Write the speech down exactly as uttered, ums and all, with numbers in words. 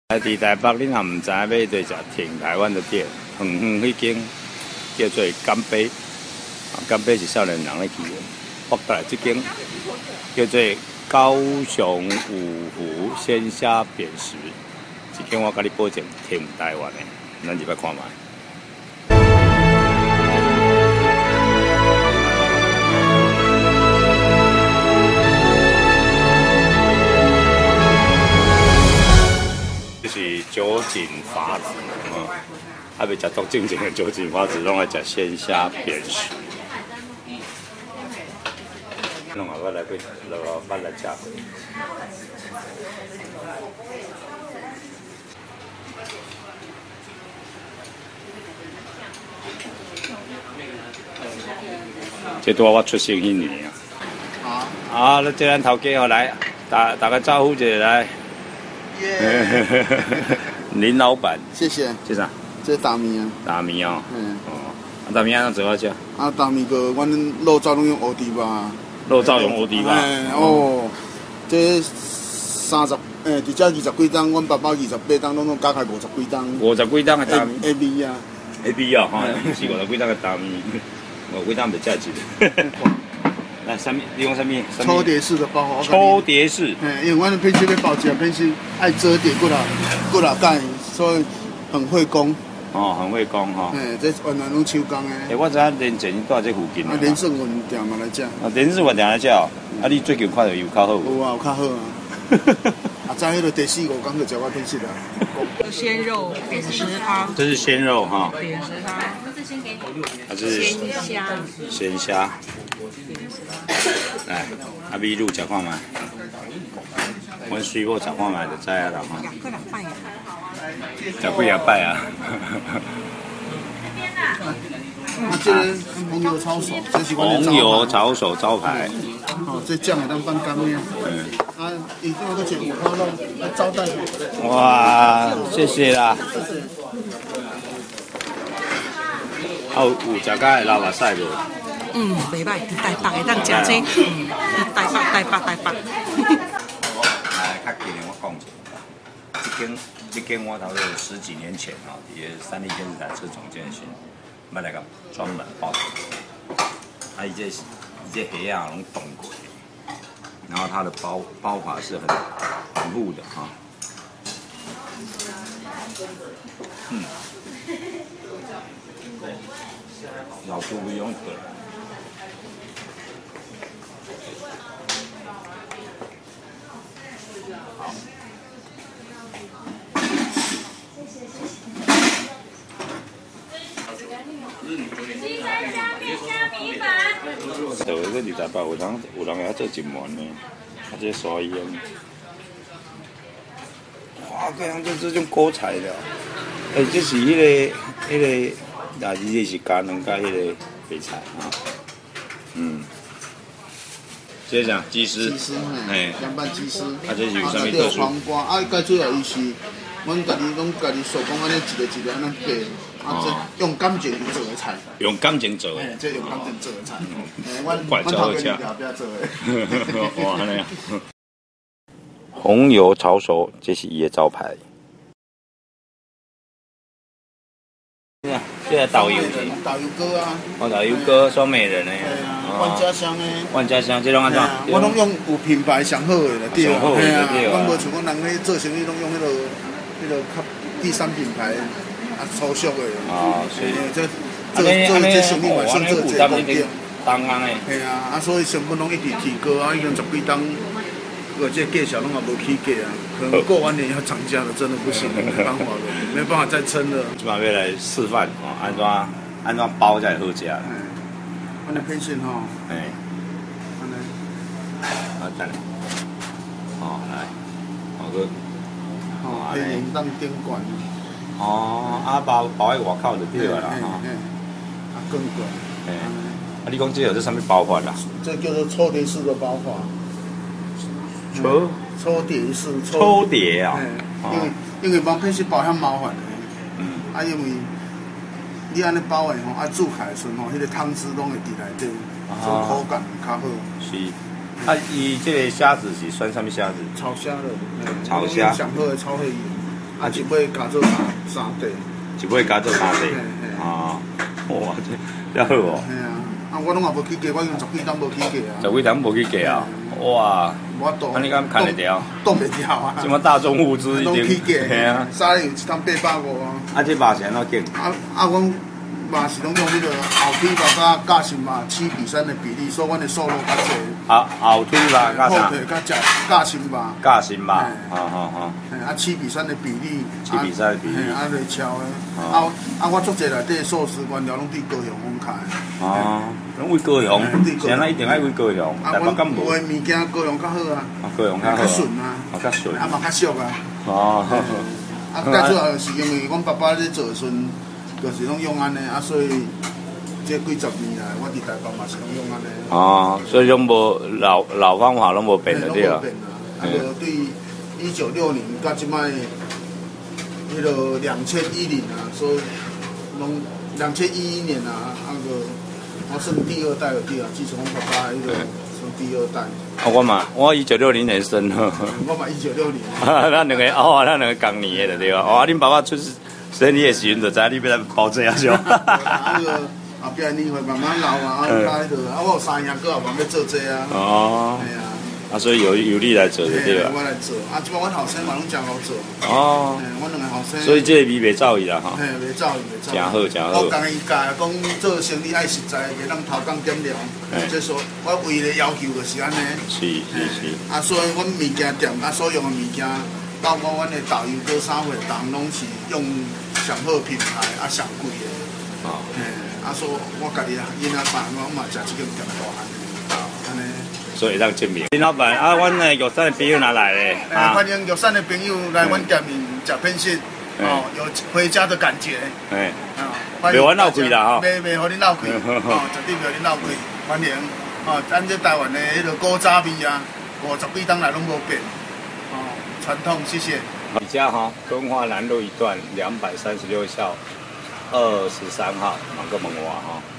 来伫台北，恁若唔知要对食挺台湾的店，远远迄间叫做干杯，啊，干杯是少年人咧去的。北来这间叫做高雄五湖鲜虾扁食，这间我甲你保证挺台湾的，咱入来看卖。 是酒井法子，嗯，还袂食足正经的酒井法子，拢来食鲜虾扁食。弄下我来去，落下捌来食过。这拄我出生迄年啊。好。啊，你这咱头家哦来，打打个招呼一下来。 林老板， 谢谢。 这啥？ 这是大米啊。 大米哦。 嗯。 哦，啊大米安怎做啊食？ 啊大米个，阮肉燥拢用乌猪肉。 肉燥用乌猪肉。 哎哦，这三十，诶，伫遮二十几档，阮爸爸二十八档，拢拢加起五十几档。 五十几档的大米。 A B 啊。 A B 啊，哈，是五十几档的大米，五十几档袂食一个。来，什么？你用什么？ 抽碟式的包法。 抽碟式。 哎，因为阮的片区要包一片区爱折叠过来过来盖，所以很会工。 哦，很会工哈。 哎，这原来拢手工的。 哎，我知影连前住这附近。 啊，连胜文店嘛来食。 啊，连胜文店来食哦。啊，你最近看到有较好？ 有啊，有较好啊。啊，在迄个第四五工就食我片式啦。 鲜肉扁食汤。 这是鲜肉哈。 扁食汤。 它是鲜虾。 鲜虾。 来，阿米露食看卖，阮水某食看卖就知啊啦吼。 食几啊摆啊？ 食几啊摆啊？ 啊，这个红油抄手，这是阮的红油抄手招牌。 哦，这酱会当放干面。嗯。啊，伊这个是五花肉来招待我。 哇，谢谢啦。啊，有有食甲老目屎无？ 嗯，袂歹，伫台北会当食这，嗯，伫台北、台北、台北。 来，较近的我讲一下，这间这间我头是十几年前哦，伫个三立电视台做总监时，买来个专门包。啊，伊这伊这虾啊拢冻过，然后它的包包法是很很厚的哈。嗯，老师不用的。 就迄个二十八有人有人会做一碗呢，啊，这沙腌，哇，这样就这种锅菜了。哎、欸，这是迄、那个迄、那个，啊，这是加两加迄个白菜啊。嗯，这是啥？鸡丝。 鸡丝， 嘿， 凉拌鸡丝。 啊，这是有啥物特殊？ 黄瓜，啊，介最后伊是，阮家己拢家己手工安尼一个一个安尼掰。 啊，这用感情做的菜， 用感情做的， 哎，这用感情做的菜，哎，阮阮头家后壁做的。 哇，安尼啊！红油炒手，这是伊的招牌。这个导游是？ 导游哥啊。 哦，导游哥，双美人呢？ 万家香的。 万家香，这种安怎？ 我拢用有品牌上好的啦，对啊。 上好的对啊。 阮无像讲人咧做生意拢用迄个迄个较第三品牌。 啊，粗俗的哦，是这做做这生意嘛，算做这工店， 当安的。 系啊，啊，所以成本拢一直提高啊，已经十几档，而且价钱拢也无起价啊，可能过完年要涨价了，真的不行，没办法了，没办法再撑了。 今晚要来示范哦，安怎安怎包才会好食。 安尼片线吼， 哎， 安尼， 啊等，哦来，好个， 哦，黑龙当顶管。 哦，啊包包喺外口就对了啦，哈。 啊，更贵。 哎，啊，你讲这有这什么包法啦？ 这叫做抽碟式的包法。 抽抽碟式。 抽碟啊？ 因为因为包片是包遐麻烦的。 嗯。 啊，因为你安尼包的吼，啊煮开的时候吼，迄个汤汁拢会伫内底，所以口感较好。 是。啊，伊这个虾子是选什么虾子？ 炒虾的。 炒虾。 上好的炒黑鱼。 啊一尾加做三三块。 一尾加做三块。 嘿嘿。 哦，哇，这了好哦。 嘿啊，啊我拢也无起价，我用十几档无起价啊。 十几档无起价啊？哇！ 我都。 啊，你敢看得掉？ 挡袂掉啊！ 什么大众物资一定？ 拢起价。 嘿啊。 沙有一档八百五啊。 啊，这肉是安怎拣？ 啊啊，阮。嘛是拢用迄个后腿肉甲架心肉七比三的比例，所以阮的瘦肉较济。 后后腿肉甲啥？ 后腿甲食架心肉。 架心肉，好好好。 啊，七比三的比例。 七比三的比例。 啊，来超的。啊啊，我做者内底寿司原料拢伫高雄阮开。 哦，拢为高雄，现在一定爱为高雄，台北敢无？ 有诶物件高雄较好啊。 啊，高雄较好。 较顺啊。 啊，较顺。 啊嘛较俗啊。 哦。 啊，介主要是因为阮爸爸咧做时阵。就是拢用安尼，啊，所以这几十年来，我伫台北嘛是拢用安尼。哦， 所以拢无老老方法拢无变的对啊。 拢无变啊，啊个对一九六零到即摆，迄个两千一零啊，所以拢两千一一年啊，啊个我算第二代了对啊，继承我爸爸迄个算第二代。 啊，我嘛，我一九六零年生的。 我嘛一九六零。 咱两个哦，咱两个同年的对吧？哦，恁爸爸出世。生你的时阵就知你要来包这啊种。 啊个后壁年会慢慢老啊，啊甲迄个啊我有三兄哥也慢要做这啊。哦。系啊。啊，所以由由你来做就对了。我来做，啊，即摆阮后生嘛拢真好做。哦。嘿，阮两个后生。所以这个味袂走伊啦吼。嘿，袂走伊，袂走。真好，真好。我讲伊教讲做生意爱实在，袂当偷工减料。即说，我唯一的要求就是安尼。是是是。啊，所以阮物件店啊所用的物件。包括阮的导游哥啥货，人拢是用上好品牌啊，上贵的。哦。嘿，啊，所以我家己囡仔爸我嘛食即间店大汉的，安尼。所以会当证明。林老板啊，阮的玉山的朋友哪来咧？啊，欢迎玉山的朋友来阮店面食偏食，哦，有回家的感觉。哎。啊，袂阮闹亏啦吼。袂袂，互恁闹亏，哦，绝对袂互恁闹亏，欢迎。哦，咱这台湾的迄个古早味啊，五十几档来拢无变。传统，谢谢。你家哈，敦化南路一段两百三十六巷二十三号，马个门娃哈。